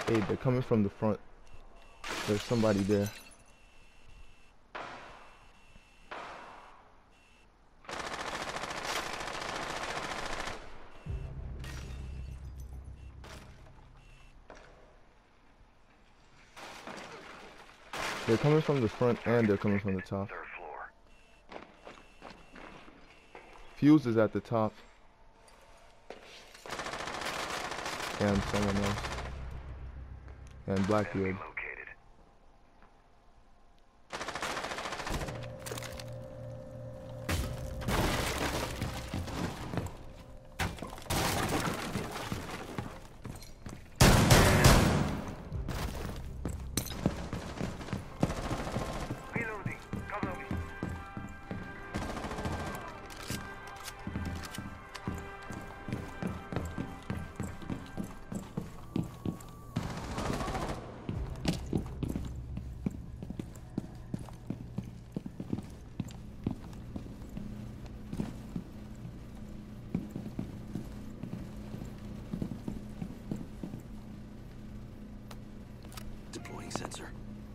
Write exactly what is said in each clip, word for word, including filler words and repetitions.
Hey, they're coming from the front. There's somebody there. They're coming from the front and they're coming from the top. Fuse is at the top. And someone else. And Blackbeard. Deploying sensor.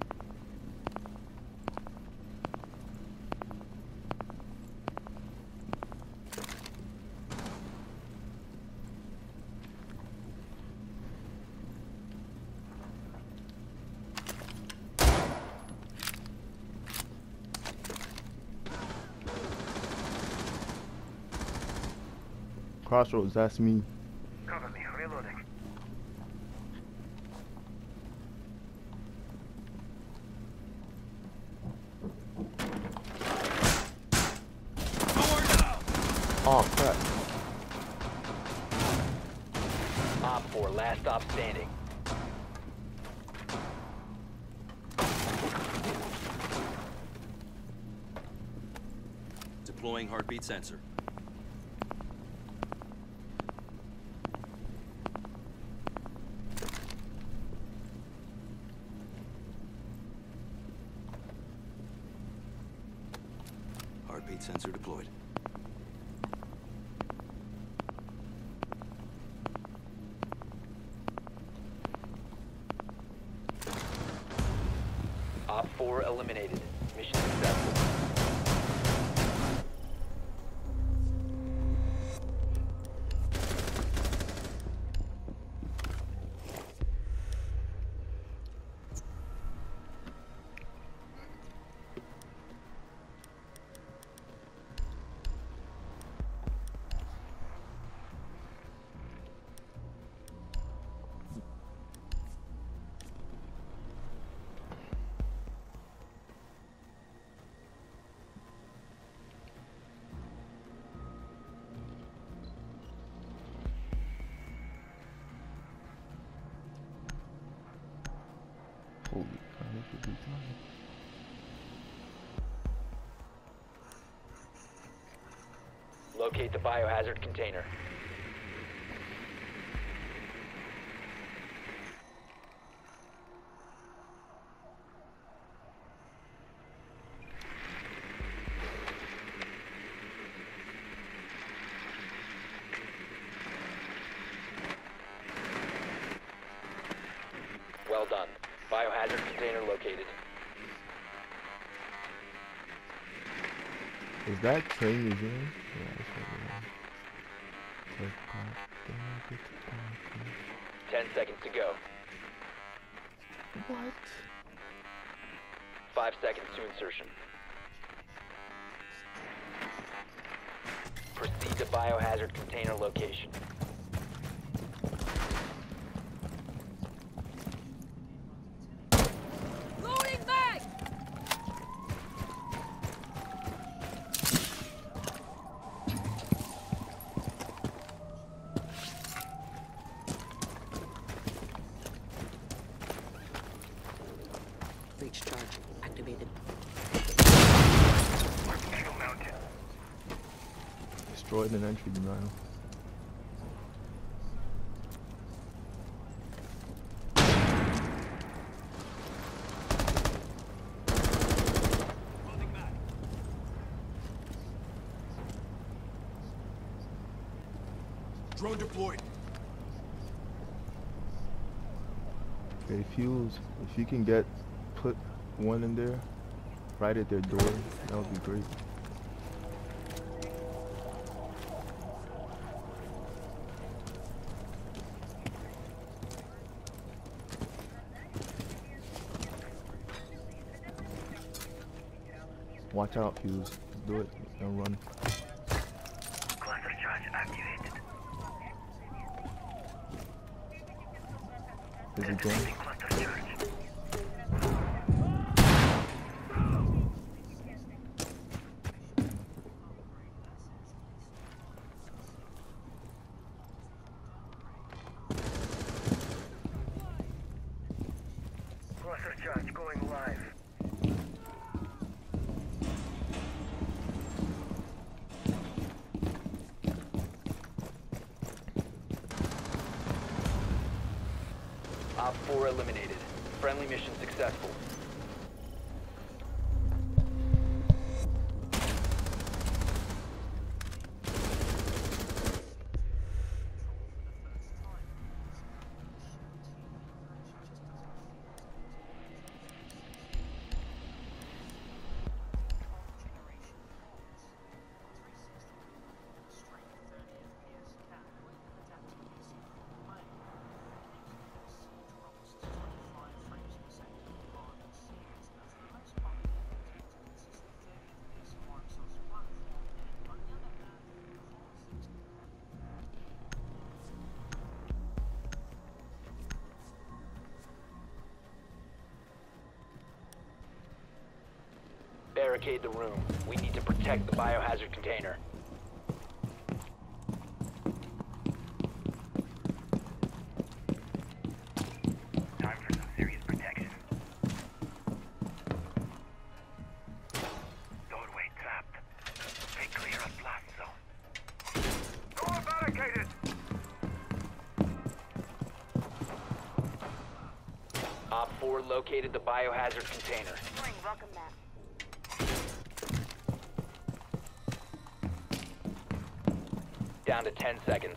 Crossroads, that's me. Cover me, reloading. Oh crap. Op four, last stop standing. Deploying heartbeat sensor. Heartbeat sensor deployed. Op four eliminated. Mission successful. Holy cow, this should be fine. Locate the biohazard container. Well done. Biohazard container located. Is that train museum? Yeah, that's what it is. Ten seconds to go. What? Five seconds to insertion. Proceed to biohazard container location. Loading back! Breach charge activated. Shield mounted. Destroyed an entry denial. Drone deployed. Okay, Fuse, if you can get, put one in there, right at their door, that would be great. Watch out, Fuse. Do it and run. Cluster charge activated. Is he going? Activating cluster charge. Cluster charge going live. Op four eliminated. Friendly mission successful. Barricade the room. We need to protect the biohazard container. Time for some serious protection. Doorway trapped. Stay clear of blast zone. Door barricaded! Op four located the biohazard container. Welcome back. Down to ten seconds.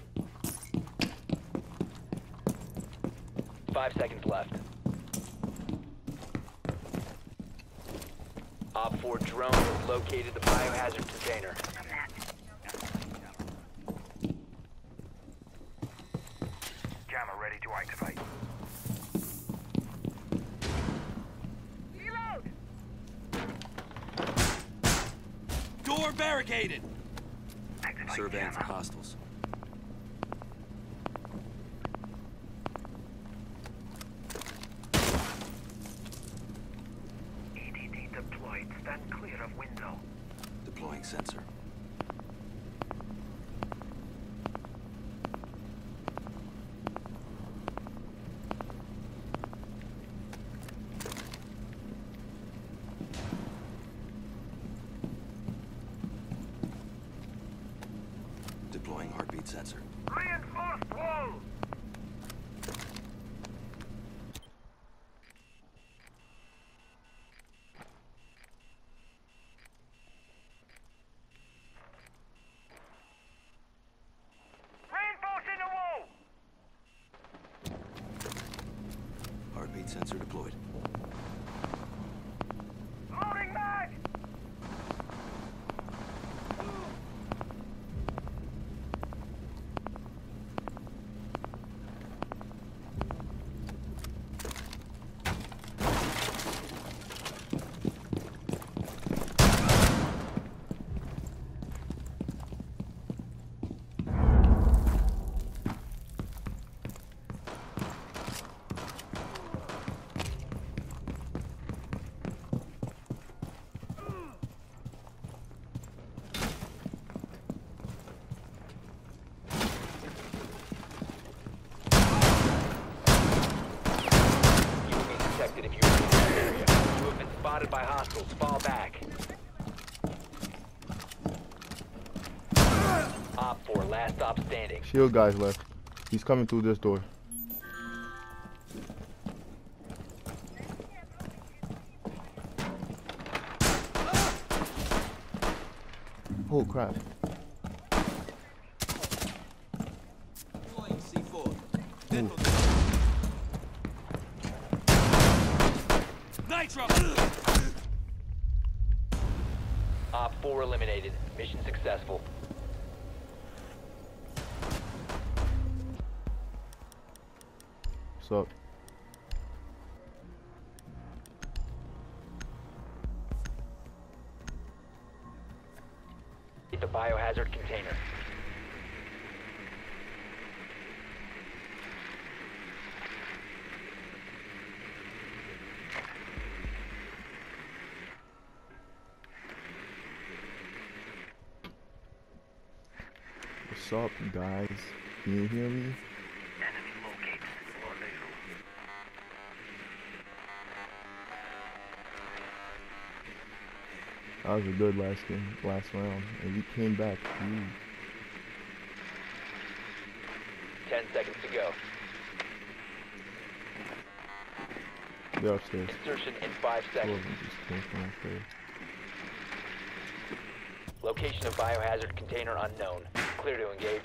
Five seconds left. Op four drone has located the biohazard container. Jammer ready to activate. Door barricaded! Activate Surveying for jammer. hostiles. E D D deployed. Stand clear of window. Deploying sensor. Deploying heartbeat sensor. Reinforced wall! Reinforcing the wall! Heartbeat sensor deployed. Loading mag! You will be detected if you are in this area. You have been spotted by hostiles. Fall back. Op four, last stop standing. Shield guys left. He's coming through this door. Oh crap. Deploying C four. Ooh. four eliminated. Mission successful. What's up? The biohazard container. What's up, guys? Can you hear me? Enemy located. Rendezvous. That was a good last game, last round, and we came back. Ooh. Ten seconds to go. They're upstairs. Insertion in five Two of seconds. them just came from up there. Location of biohazard container unknown. Clear to engage.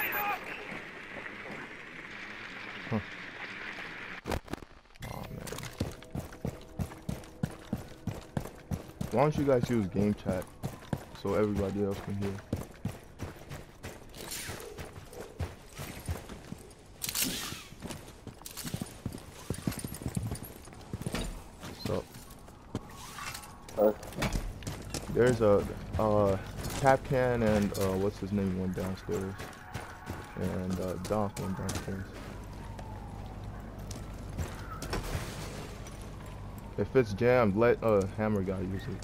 Oh man. Why don't you guys use game chat so everybody else can hear? So there's a uh Capcan and uh what's his name went downstairs, and uh Doc went downstairs. If it's jammed, let uh Hammer guy use it.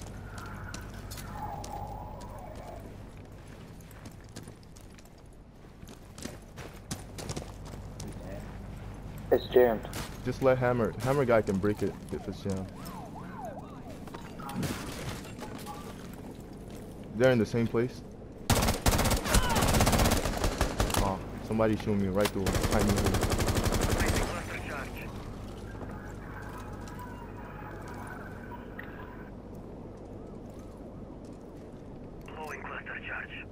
It's jammed. Just let Hammer Hammer guy can break it if it's jammed. They're in the same place. Oh, somebody shooting me right through a tiny hole. Placing cluster charge. Blowing cluster charge.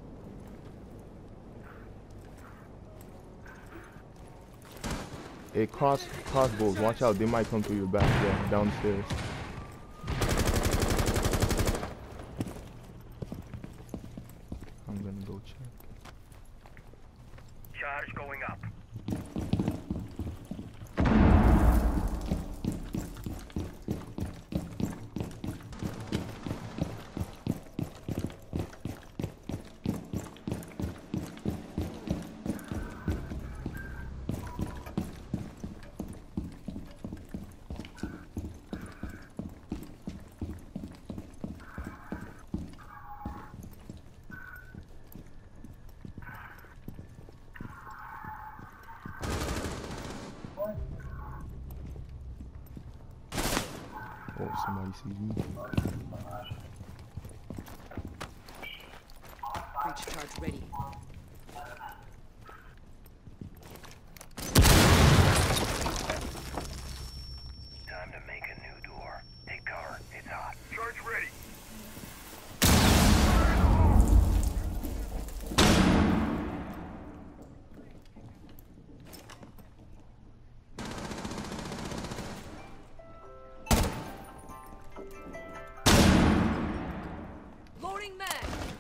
Hey, cross crossbows, watch out, they might come through your back, yeah, downstairs. I'm gonna go check. Charge going up. Oh, somebody sees me. Breach charge ready. Time to make a new door. Take cover. It's hot. Charge ready. Loading mag.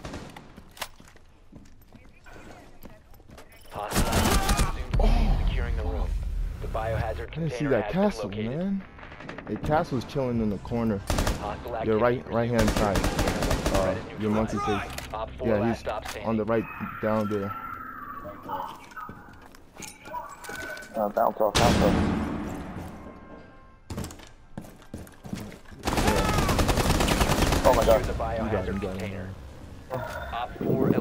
Hostile soon securing the room. The biohazard I didn't see container that has castle, been located. man. The castle's chilling in the corner. Hostile Your right activity right hand side. resumed. Uh, Threat is your monkey neutralized. face. Op four Yeah, last he's stop standing. on the right down there. Uh, bounce off, bounce off. Yeah. Oh my Secure god. the You got him, biohazard you got him. container. Op four